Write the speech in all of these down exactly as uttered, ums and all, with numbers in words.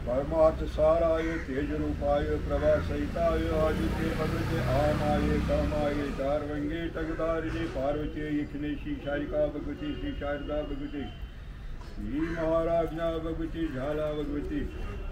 परमार्थ साराय तेज रूपाय प्रभा सहिताय आदित्य भगवते आमाय कामाय चारवंगे टगदारिणे पार्वती यखिने श्री शारिका भगवती श्री शारदा भगवती श्री महाराज्ञा भगवती झाला भगवती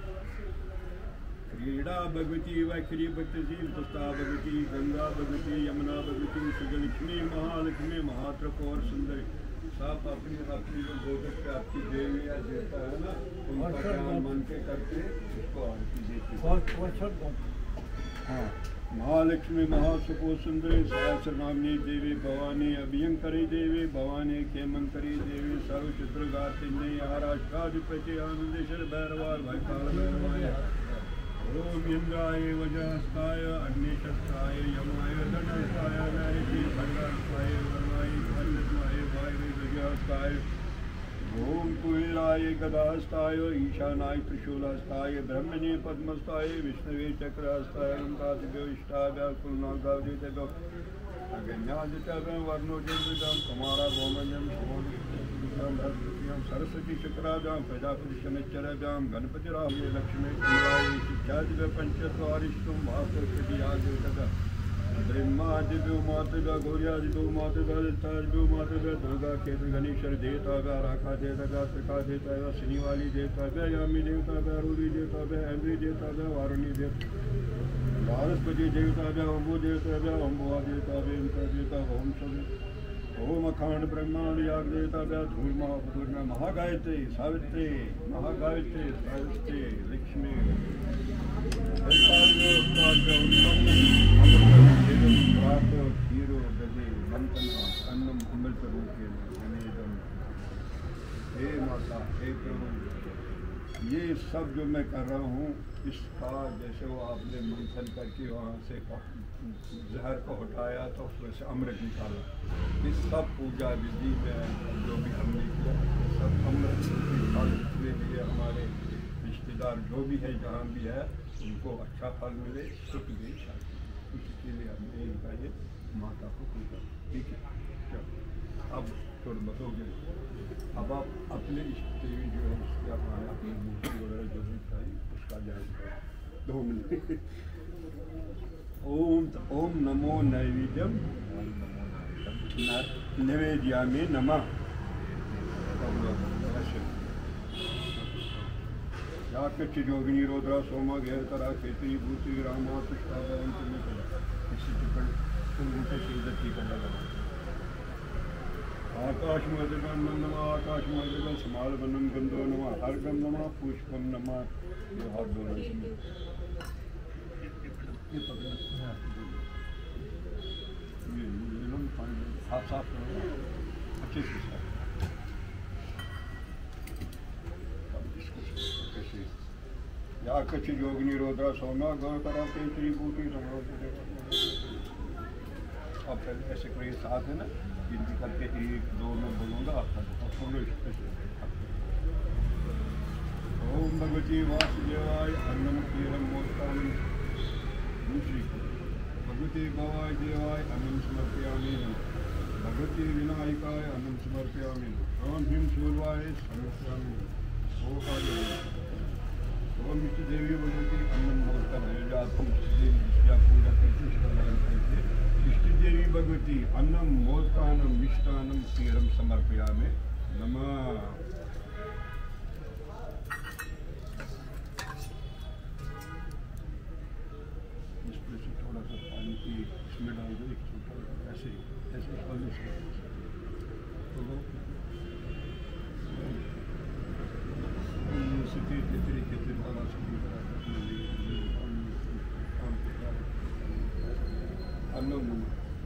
क्रीड़ा भगवती वैखरी भक्ति पुस्ता भगवती गंगा भगवती यमुना भगवती सुजलक्ष्मी महालक्ष्मी महात्रकोर सुंदरी सब अपनी अपनी जो गोदक पे आपकी देवी या देवता है ना उनका ध्यान मन के करके उसको आरती देती। हाँ, महालक्ष्मी महासुको सुंदरी सहस्र नामनी देवी भवानी अभियंकरी देवी भवानी खेमंकरी देवी सर्व चित्रगातिनी आराष्ट्राधिपति आनंदेश्वर भैरवाल भयकाल भैरवाय ओम इंद्राय वज्रहस्ताय अग्निशस्त्राय यमाय दंडहस्ताय नैति खड्गहस्ताय वर्णाय खंडस्ताय वायवे गजहस्ताय ओम कुबेराय गदाहस्ताय ईशानाय त्रिशूलहस्ताय ब्रह्मणे पद्महस्ताय विष्णवे चक्रहस्ताय ओंकादिभ्यो इष्टाभ्य कुलनागावदितभ्यो अगन्यादितभ्यो वर्णोजन्मृगं कुमारा गोमजं सोमं सरस्वती शुक्राभ्यां प्रजापति शनिश्चराभ्यां गणपति रामे लक्ष्मी कुमाराय शिक्षादिभ्य पंचत्वारिष्टुं भास्वती ब्रह्मादिभ्यो मातृभ्य गौर्यादिभ्यो मातृभ्य दत्तादिभ्यो मातृभ्य दुर्गा केतु गणेश्वर देवताभ्य राखा देवताभ्य त्रिका देवताभ्य शनिवाली देवताभ्य यामी देवताभ्य रूरी देवताभ्य ऐन्द्री देवताभ्य वारुणी देवता भारस्पति देवताभ्य अम्बो देवताभ्य अम्बुआ देवताभ्य इंद्र देवता ओम सब ओम अखंड ब्रह्मांड याग देवताभ्य धूल महापुर महागायत्री सावित्री महागायत्री सावित्री लक्ष्मी खीरो दधि मंथन अन्नम अमृत रूपेण नवेदम। हे माता हे प्रभु ये सब जो मैं कर रहा हूँ इसका जैसे वो आपने मंथन करके वहाँ से जहर को हटाया तो उसमें से अमृत निकाला। इस सब पूजा विधि में जो भी हमने किया सब अमृत फल के लिए हमारे रिश्तेदार जो भी है जहाँ भी है उनको अच्छा फल मिले सुख भी शांति इसके लिए हमने इनका ये माता को पूजा। ठीक है, चलो अब थोड़ा बताओगे अब आप अपने इष्ट देवी जो है उसके आप अपनी मूर्ति वगैरह जो भी चाहिए उसका ध्यान करो दो मिनट। ओम ओम नमो नैवेद्यम निवेद्यामि नमः। याकच्च जोगिनी रोद्रा सोमा गैरतरा खेती भूति रामा पुष्पा इसी टिप्पण उनके शिवदत्ती का लगा आकाश मध्यगन नमः आकाश मध्यगन समाल वनम गंधो नमः हर गंध नमः पुष्पम नमः। ये हाथ बोला इसमें ये पकड़ा ये ये लोग पानी हाथ साफ करो अच्छे से साफ या कच्छ योगिनी रोद्रा सोमा गौतरा केतरी बूटी अब पहले ऐसे कोई साथ है ना गिनती करके एक दो में बोलूँगा आपका ओम भगवती वासुदेवाय अन्नम क्षीरम मोदकम दूसरी भगवती भवाय देवाय अन्नम समर्पयामि भगवती विनायकाय अन्नम समर्पयामि ओम भीम सूर्याय समर्पयामि ओम ओम इष्ट देवी भगवती अन्नम मोदकम है जो आपकी इष्ट देवी जिसकी आप पूजा करते हैं इष्ट देवी भगवती अन्नम मोदकानम मिष्टान्नम क्षीरम समर्पयामि नमः। इसमें से थोड़ा सा पानी की इसमें डाल दो एक छोटा ऐसे ऐसे पानी से तरीके से वाला अन्नम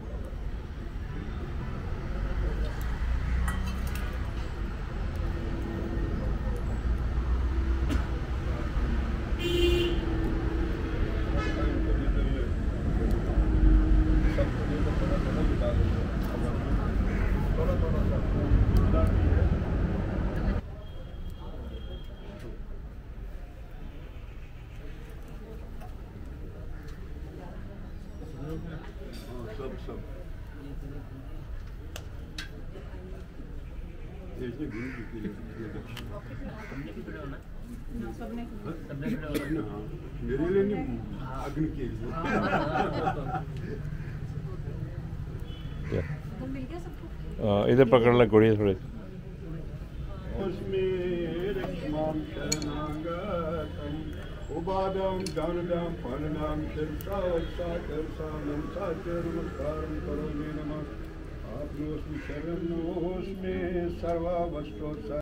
सब सब ऐसे घूम के सबने सबने हाँ मेरे लिए नहीं, अग्नि के लिए। मिल गया सबको। इधर पकड़ ला गोड़ी थोड़े। उबादम जानदम फलनम तिरसा साकरसानम साकर नमस्कारम करोमि नमः। आपनोस्मि शरणोस्मि सर्वावस्थो